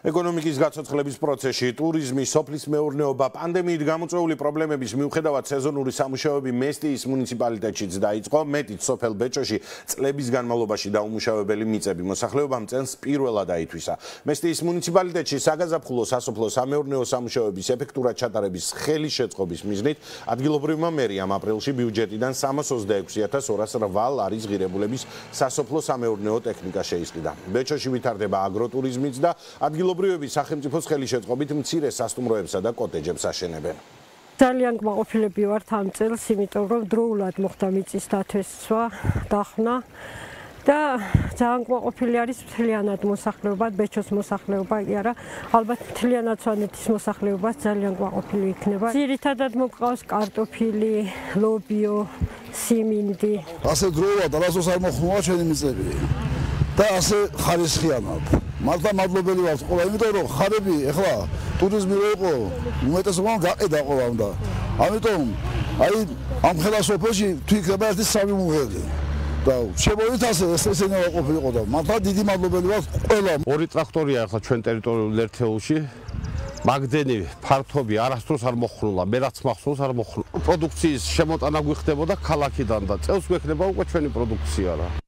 ეკონომიკის გაცოცხლების პროცესში ტურიზმი, სოფლის მეურნეობა, პანდემიით გამოწვეული პრობლემების მიუხედავად სეზონური სამუშაოები მესტიის მუნიციპალიტეტშიც დაიწყო. მეტიც სოფელ ბეჭოში წლების განმავლობაში დაუმუშავებელი მიწები მოსახლეობამ წელს პირველად აითვისა. მესტიის მუნიციპალიტეტში საგაზაფხულო სასოფლო სამეურნეო სამუშაოების ეფექტურად ჩატარების ხელის შეწყობის მიზნით ადგილობრივმა მერიამ აპრილში ბიუჯეტიდან 326.208 ლარის ღირებულების სასოფლო სამეურნეო ტექნიკა შეისყიდა. ბეჭოში ვითარდება აგროტურიზმიც და ადგილობრივები სახელმწიფოს ხელის შეწყობით მცირე სასტუმროებსა და კოტეჯებს აშენებენ. ძალიან გმაყოფილები ვართ ამ წელს, იმიტომ რომ დროულად მოხდა მიწის დათვისვა, დახნა და ძალიან გმაყოფილი არის მთლიანად მოსახლეობა, ბეჭოს მოსახლეობა კი არა, ალბათ მთლიანად სვანეთის მოსახლეობა ძალიან გმაყოფილი იქნება. ძირითადად მოყავს კარტოფილი, ლობიო, სიმინდი. ასე დროულად არასდროს არ მოხმოვა ჩვენი მიწები და ასე ხარისხიანად. მართლა მადლობელი ვართ ყველა, იმიტომ რომ ხარები ეხლა ტურიზმი რო იყო, უმეტესობამ გაყიდა ყველა უნდა. ამიტომ აი ამ ხელისუფლებაში თუ იქნება ერთი სამი მუღელი. და შემოვით ასე ესენი ყოფილიყო და მართლა დიდი მადლობელი ვართ ყველა. ორი ტრაქტორია ახლა ჩვენ ტერიტორიულ ერთეულში. მაგდენი ფართობი არასდროს არ მოხრულა, მე რაც მახსოვს არ მოხრულა. პროდუქციის შემოტანა გვიხდებოდა ქალაქიდან და წელს გვექნება უკვე ჩვენი პროდუქცია რა.